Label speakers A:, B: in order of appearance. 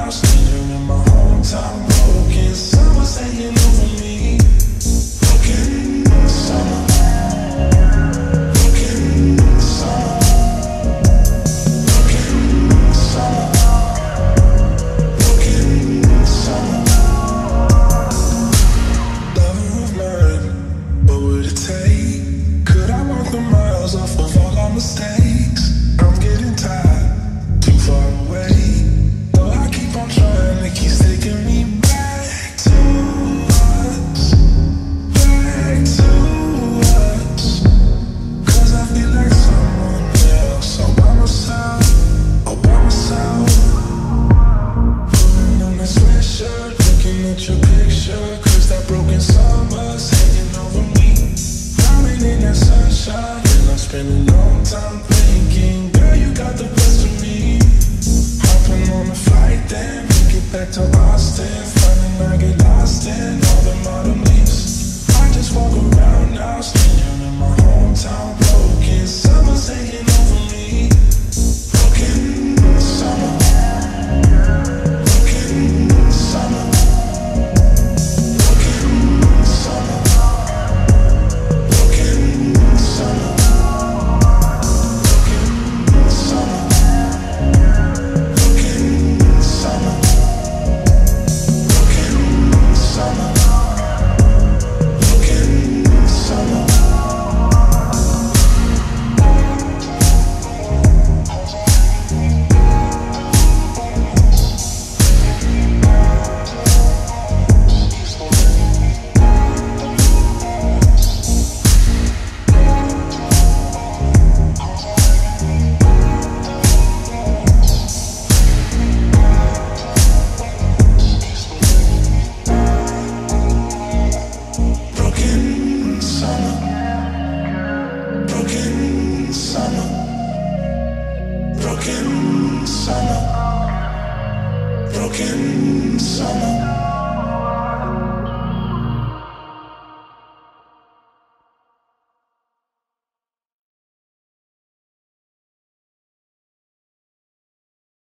A: house, living in my hometown, broken. Summer's hanging over me. Broken summer. Broken summer. Broken summer. Broken summer. Lover of mine, what would it take? Could I walk the miles off of all our mistakes? I'm getting tired, too far away. Though I keep on trying, it keeps taking me back to us. Back to us. 'Cause I feel like someone else. All by myself, all by myself. Putting on that sweatshirt, looking at your picture. 'Cause that broken summer's hanging over me. Drowning in that sunshine, and I spend a long time thinking, girl, you got the best of me. Hopping on a flight, then make it back to Austin. Finding I get lost in all the modern